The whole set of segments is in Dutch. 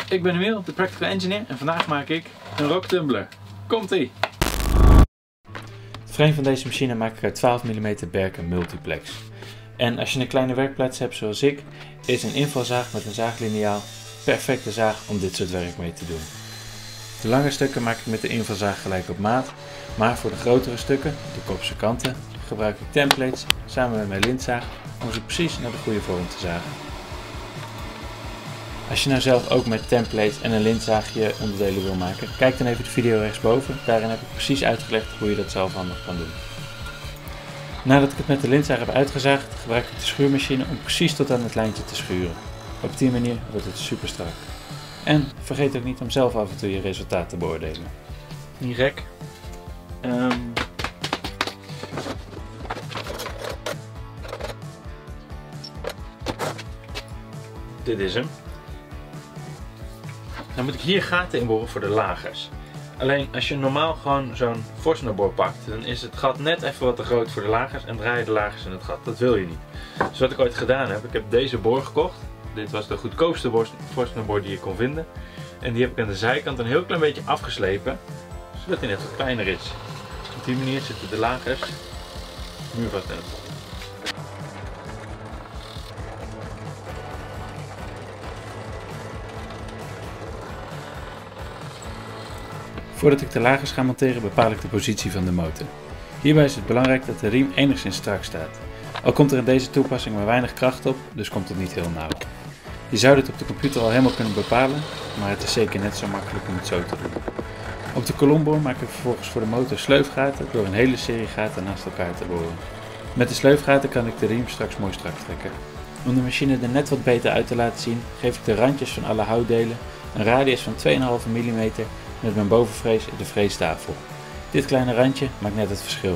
ik ben Emiel, de Practical Engineer en vandaag maak ik een rock tumbler. Komt-ie! Het frame van deze machine maak ik uit 12 mm Berken multiplex. En als je een kleine werkplaats hebt zoals ik, is een invalzaag met een zaagliniaal perfecte zaag om dit soort werk mee te doen. De lange stukken maak ik met de invalzaag gelijk op maat, maar voor de grotere stukken, de kopse kanten, gebruik ik templates samen met mijn lintzaag om ze precies naar de goede vorm te zagen. Als je nou zelf ook met templates en een lintzaag je onderdelen wil maken, kijk dan even de video rechtsboven, daarin heb ik precies uitgelegd hoe je dat zelf handig kan doen. Nadat ik het met de lintzaag heb uitgezaagd, gebruik ik de schuurmachine om precies tot aan het lijntje te schuren. Op die manier wordt het super strak. En vergeet ook niet om zelf af en toe je resultaat te beoordelen. Niet gek. Dit is hem. Dan moet ik hier gaten inboren voor de lagers. Alleen als je normaal gewoon zo'n Forstner boor pakt, dan is het gat net even wat te groot voor de lagers en draai je de lagers in het gat. Dat wil je niet. Dus wat ik ooit gedaan heb, ik heb deze boor gekocht. Dit was de goedkoopste Forstner boor die je kon vinden. En die heb ik aan de zijkant een heel klein beetje afgeslepen, zodat hij net wat kleiner is. Op die manier zitten de lagers muurvast in het gat. Voordat ik de lagers ga monteren bepaal ik de positie van de motor. Hierbij is het belangrijk dat de riem enigszins strak staat. Al komt er in deze toepassing maar weinig kracht op, dus komt het niet heel nauw. Je zou dit op de computer al helemaal kunnen bepalen, maar het is zeker net zo makkelijk om het zo te doen. Op de kolomboor maak ik vervolgens voor de motor sleufgaten door een hele serie gaten naast elkaar te boren. Met de sleufgaten kan ik de riem straks mooi strak trekken. Om de machine er net wat beter uit te laten zien, geef ik de randjes van alle houtdelen een radius van 2,5 mm met mijn bovenvrees in de freestafel. Dit kleine randje maakt net het verschil.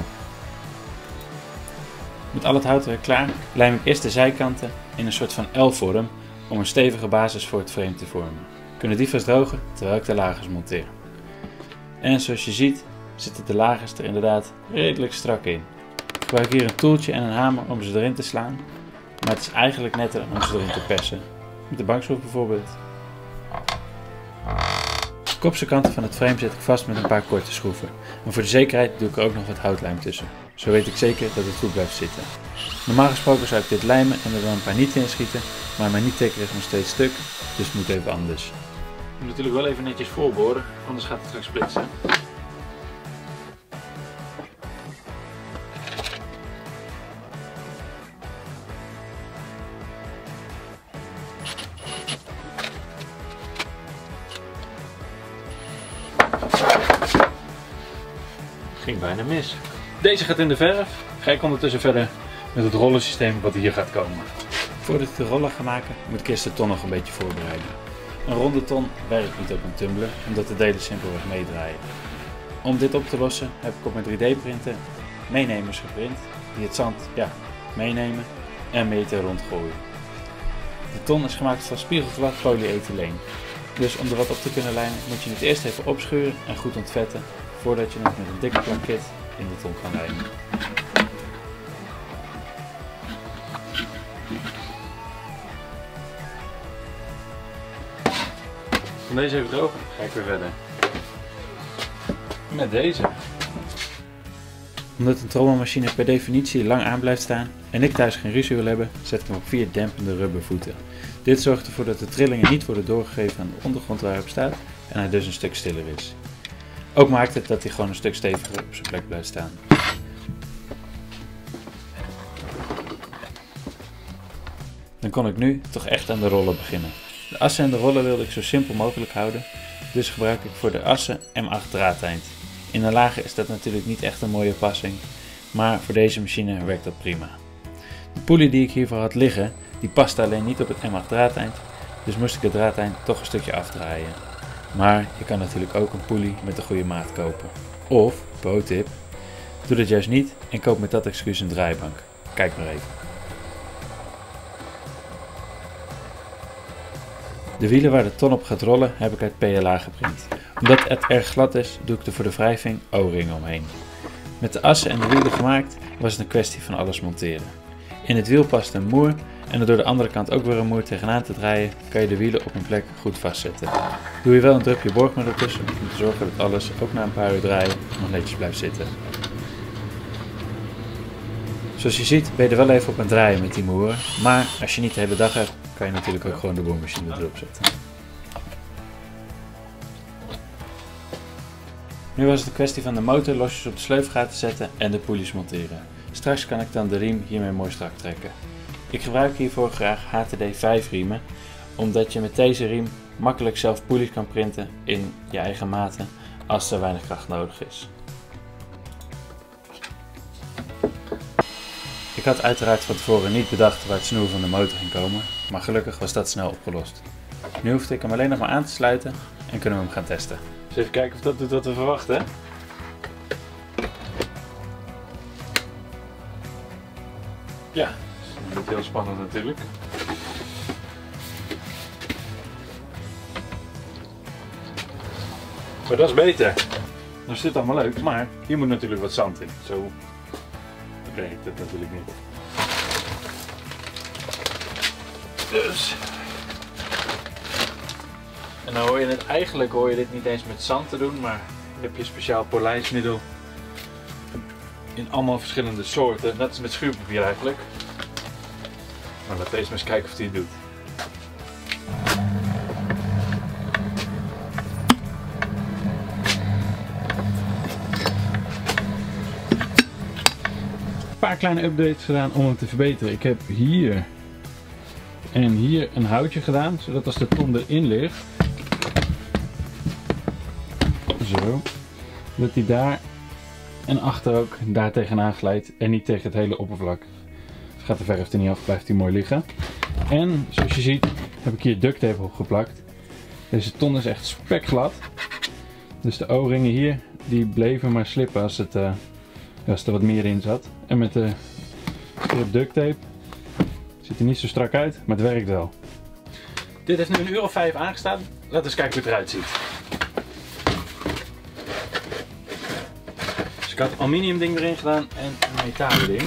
Met al het houtwerk klaar, lijm ik eerst de zijkanten in een soort van L-vorm om een stevige basis voor het frame te vormen. Kunnen die vast drogen terwijl ik de lagers monteer. En zoals je ziet zitten de lagers er inderdaad redelijk strak in. Ik gebruik hier een toeltje en een hamer om ze erin te slaan, maar het is eigenlijk netter om ze erin te persen. Met de bankschroef bijvoorbeeld. De kopse kanten van het frame zet ik vast met een paar korte schroeven. En voor de zekerheid doe ik er ook nog wat houtlijm tussen. Zo weet ik zeker dat het goed blijft zitten. Normaal gesproken zou ik dit lijmen en er dan een paar nieten in schieten, maar mijn niettekker is nog steeds stuk, dus het moet even anders. Ik moet natuurlijk wel even netjes voorboren, anders gaat het straks splitsen. Ging bijna mis. Deze gaat in de verf. Ga ik ondertussen verder met het rollensysteem wat hier gaat komen. Voordat ik de roller ga maken, moet ik eerst de ton nog een beetje voorbereiden. Een ronde ton werkt niet op een tumbler, omdat de delen simpelweg meedraaien. Om dit op te lossen heb ik op mijn 3D printer meenemers geprint, die het zand meenemen en meten rondgooien. De ton is gemaakt van spiegelglad polyethyleen. Dus om er wat op te kunnen lijmen moet je het eerst even opschuren en goed ontvetten, voordat je nog met een dikke plankit in de ton kan lijmen. Van deze even droog, ga ik weer verder. Met deze. Omdat een trommelmachine per definitie lang aan blijft staan en ik thuis geen ruzie wil hebben, zet ik hem op 4 dempende rubbervoeten. Dit zorgt ervoor dat de trillingen niet worden doorgegeven aan de ondergrond waar hij op staat en hij dus een stuk stiller is. Ook maakt het dat hij gewoon een stuk steviger op zijn plek blijft staan. Dan kon ik nu toch echt aan de rollen beginnen. De assen en de rollen wilde ik zo simpel mogelijk houden, dus gebruik ik voor de assen M8 draadeind. In een lager is dat natuurlijk niet echt een mooie passing, maar voor deze machine werkt dat prima. De pulley die ik hiervoor had liggen, die paste alleen niet op het M8 draadeind, dus moest ik het draadeind toch een stukje afdraaien. Maar je kan natuurlijk ook een pulley met de goede maat kopen. Of, pro-tip, doe dat juist niet en koop met dat excuus een draaibank. Kijk maar even. De wielen waar de ton op gaat rollen heb ik uit PLA geprint. Omdat het erg glad is, doe ik er voor de wrijving O-ringen omheen. Met de assen en de wielen gemaakt was het een kwestie van alles monteren. In het wiel past een moer en er door de andere kant ook weer een moer tegenaan te draaien, kan je de wielen op hun plek goed vastzetten. Doe je wel een drupje borgmiddel tussen om te zorgen dat alles, ook na een paar uur draaien, nog netjes blijft zitten. Zoals je ziet ben je er wel even op aan het draaien met die moeren, maar als je niet de hele dag hebt, kan je natuurlijk ook gewoon de boormachine erop zetten. Nu was het een kwestie van de motor losjes op de sleufgaten zetten en de poelies monteren. Straks kan ik dan de riem hiermee mooi strak trekken. Ik gebruik hiervoor graag HTD 5 riemen, omdat je met deze riem makkelijk zelf poelies kan printen in je eigen maten als er weinig kracht nodig is. Ik had uiteraard van tevoren niet bedacht waar het snoer van de motor ging komen, maar gelukkig was dat snel opgelost. Nu hoefde ik hem alleen nog maar aan te sluiten en kunnen we hem gaan testen. Dus even kijken of dat doet wat we verwachten. Ja, dat is niet heel spannend natuurlijk. Maar dat is beter. Dan zit het allemaal leuk, maar hier moet natuurlijk wat zand in. Zo werkt het natuurlijk niet. Dus. En dan hoor je het eigenlijk dit niet eens met zand te doen, maar dan heb je een speciaal polijstmiddel in allemaal verschillende soorten. Dat is met schuurpapier eigenlijk. Maar laten we eens maar eens kijken of hij het doet. Een paar kleine updates gedaan om hem te verbeteren. Ik heb hier en hier een houtje gedaan, zodat als de ton erin ligt, zo, dat hij daar en achter ook daar tegenaan glijdt en niet tegen het hele oppervlak. Dus gaat de verf er niet af, blijft hij mooi liggen. En zoals je ziet heb ik hier duct tape opgeplakt. Deze ton is echt spekglad. Dus de O-ringen hier die bleven maar slippen als er wat meer in zat. En met de strip duct tape ziet er niet zo strak uit, maar het werkt wel. Dit heeft nu een uur of 5 aangestaan. Laten we eens kijken hoe het eruit ziet. Dus ik had een aluminium ding erin gedaan en een metalen ding.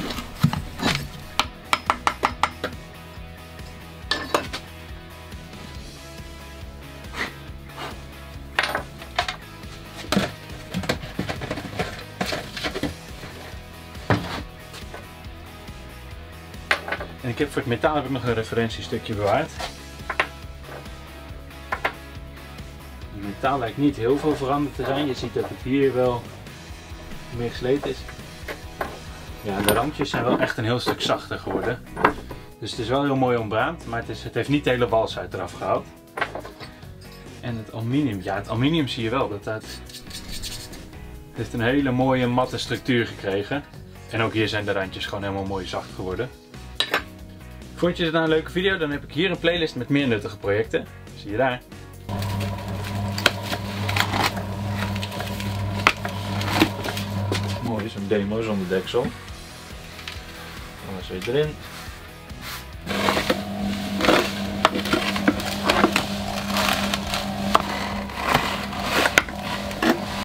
En ik heb voor het metaal nog een referentiestukje bewaard. Het metaal lijkt niet heel veel veranderd te zijn. Je ziet dat het hier wel meer gesleten is. Ja, de randjes zijn wel echt een heel stuk zachter geworden. Dus het is wel heel mooi ontbraand, maar het heeft niet de hele walsheid eraf gehaald. En het aluminium, ja, het aluminium zie je wel. Het heeft een hele mooie matte structuur gekregen. En ook hier zijn de randjes gewoon helemaal mooi zacht geworden. Vond je dit nou een leuke video? Dan heb ik hier een playlist met meer nuttige projecten. Zie je daar. Mooi, zo'n demo zonder deksel. Alles weer erin.